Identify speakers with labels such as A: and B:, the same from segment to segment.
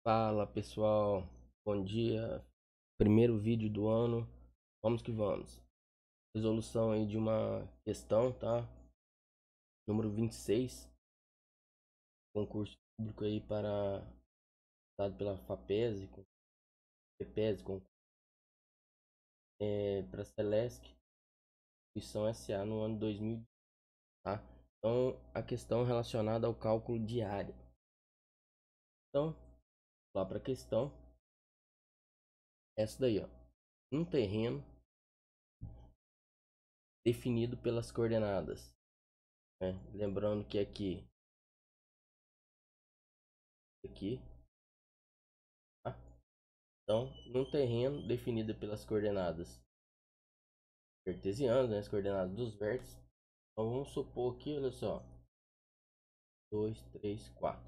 A: Fala pessoal, bom dia. Primeiro vídeo do ano, vamos que vamos. Resolução aí de uma questão, tá? Número 26, concurso público aí dado pela FAPESE, FEPESE, para Celesc, instituição SA no ano 2000, tá? Então, a questão relacionada ao cálculo de área. Então, lá para a questão, essa daí, ó. Um terreno definido pelas coordenadas, né? Lembrando que aqui, tá? Então, num terreno definido pelas coordenadas cartesianas, né, as coordenadas dos vértices. Então, vamos supor aqui, olha só, 2, 3, 4.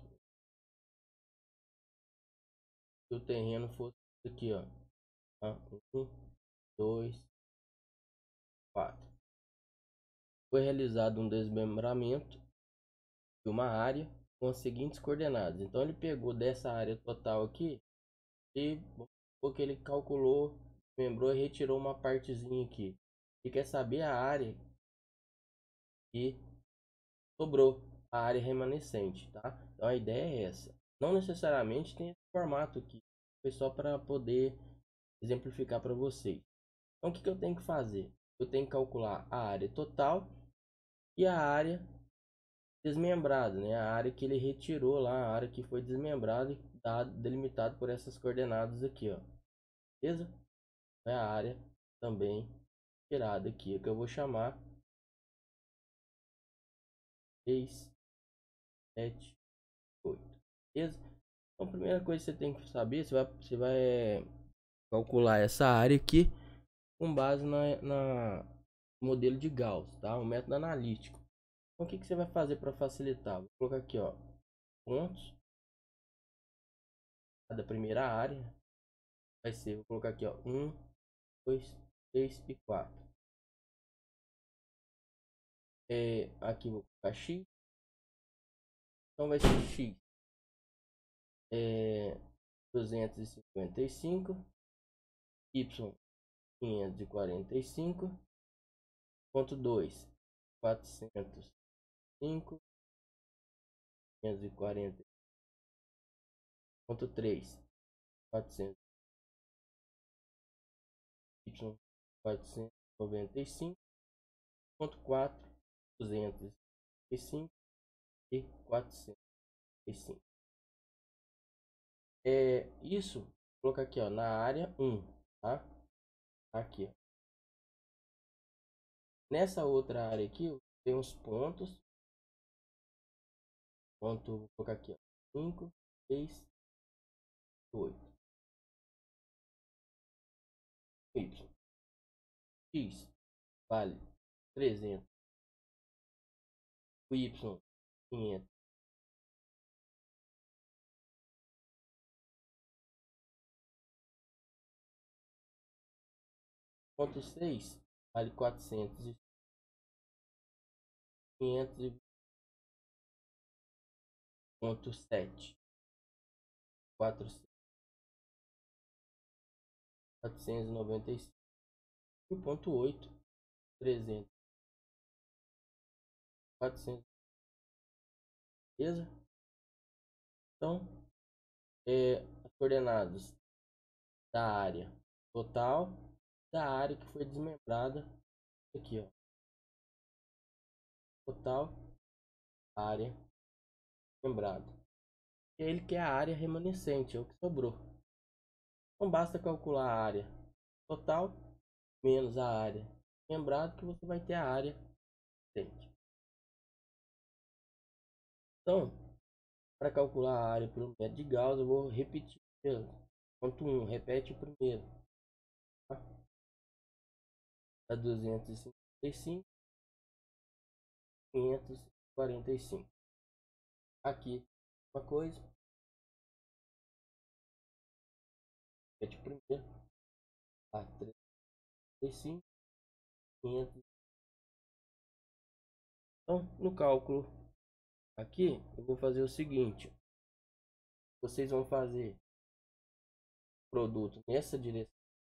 A: Se o terreno fosse aqui, ó, 1, 2, 4. Foi realizado um desmembramento de uma área com as seguintes coordenadas. Então, ele pegou dessa área total aqui e porque ele calculou, lembrou e retirou uma partezinha aqui. Ele quer saber a área que sobrou, a área remanescente, tá? Então a ideia é essa. Não necessariamente tem esse formato aqui, foi só para poder exemplificar para vocês. Então o que eu tenho que fazer? Eu tenho que calcular a área total e a área desmembrada, né? A área que ele retirou lá, a área que foi desmembrada e delimitado por essas coordenadas aqui, ó. Beleza? É a área também tirada aqui, que eu vou chamar 6, 7, 8. Beleza? Então, a primeira coisa que você tem que saber, você vai calcular essa área aqui com base na modelo de Gauss, tá? O método analítico. Então, o que você vai fazer para facilitar? Vou colocar aqui, ó, pontos da primeira área. Vai ser, vou colocar aqui, ó, 1, 2, 3 e 4. Aqui vou colocar x. Então, vai ser x 255, y 545, ponto 2, 405, 540, ponto 3, 400, y 495, ponto 4, 205 e 405. Isso, vou colocar aqui, ó, na área 1, tá? Aqui, ó. Nessa outra área aqui, tem uns pontos. Vou colocar aqui, ó, 5, 6, 8. Y. X vale 300. O Y 500. Ponto 6 vale 400. 500 ponto 7. 495. E o ponto 8, 300. 400. Beleza? Então, as coordenadas da área total, da área que foi desmembrada. Aqui, ó. Total, área desmembrada. E ele quer a área remanescente, é o que sobrou. Não basta calcular a área total menos a área desmembrada que você vai ter a área remanescente. Então, para calcular a área pelo método de Gauss, eu vou repetir. Ponto 1, repete o primeiro. Tá? Dá 255, 545. Aqui, uma coisa. Repete o primeiro. Tá? 335, 500. Então, no cálculo aqui, eu vou fazer o seguinte. Vocês vão fazer produto nessa direção.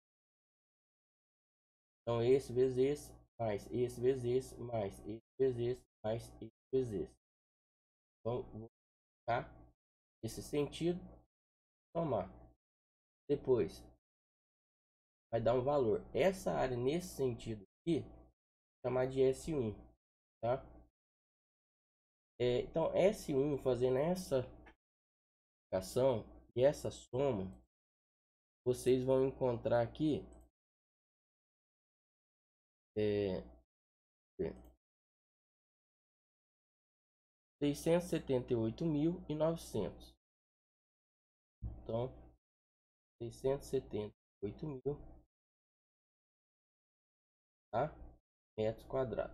A: Então, esse vezes esse, mais esse vezes esse, mais esse vezes esse, mais esse vezes esse. Então, vou colocar esse sentido, somar. Depois, vai dar um valor. Essa área nesse sentido aqui, chamar de S1, tá? Então, S1 fazendo essa ação e essa soma, vocês vão encontrar aqui 678.900. Então, 678.000, tá? Metros quadrados.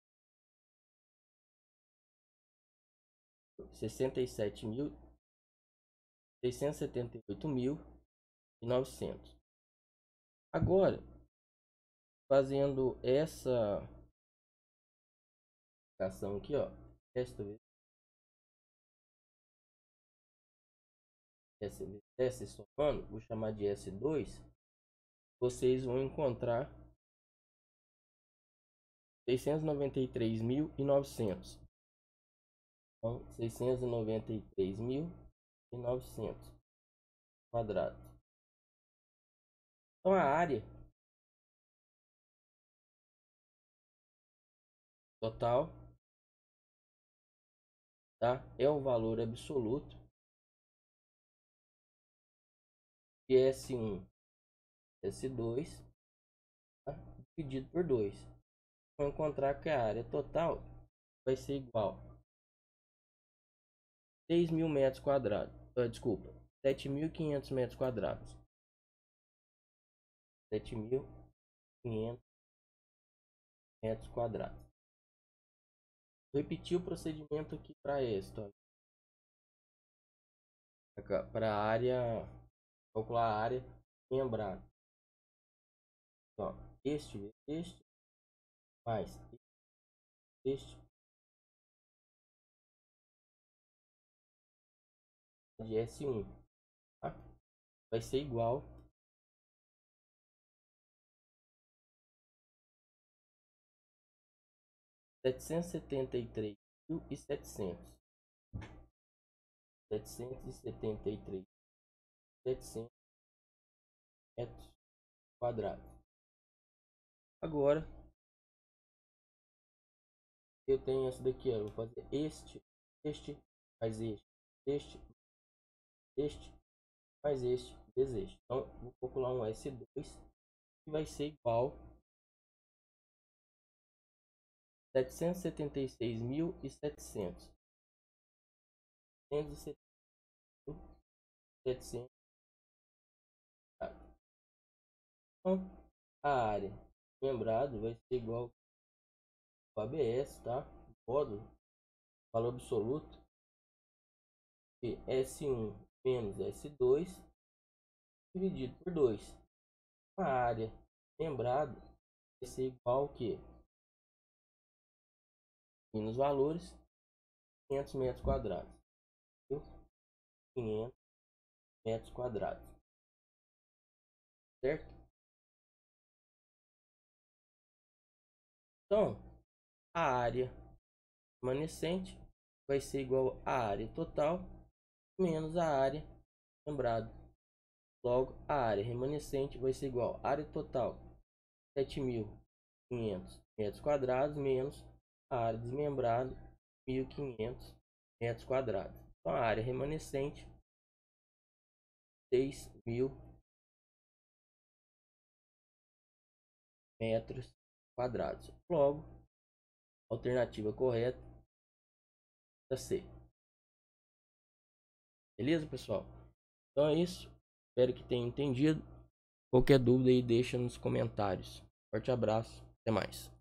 A: 678.900. Agora, fazendo essa ação aqui, ó, S somando, vou chamar de S2, vocês vão encontrar 693.900. Então, 693.900 quadrados. Então, a área total, tá? É o valor absoluto de S1, S2, tá? Dividido por 2. Vou encontrar que a área total vai ser igual a 6.000 metros quadrados. Desculpa, 7.500 metros quadrados. 7.500 metros quadrados. Vou repetir o procedimento aqui para esta. Para a área, calcular a área membrana. Então, este mais este de S1, tá? Vai ser igual a 773.700. 773.700 metros quadrados. Agora, eu tenho esse daqui, ó. Vou fazer este mais este mais este vezes este. Então, vou calcular um S2 que vai ser igual a 776.700. 700. Então, a área membrado vai ser igual ao ABS, tá? Módulo, valor absoluto de S1 menos S2 dividido por 2. A área membrado vai ser igual ao que? E nos valores, 500 metros quadrados. 500 metros quadrados. Certo? Então, a área remanescente vai ser igual à área total menos a área membrado. Logo, a área remanescente vai ser igual à área total 7.500 metros quadrados menos a área desmembrada 1.500 metros quadrados. Então, a área remanescente 6.000 metros quadrados. Logo, a alternativa correta é C. Beleza, pessoal? Então é isso. Espero que tenham entendido. Qualquer dúvida aí, deixa nos comentários. Forte abraço. Até mais.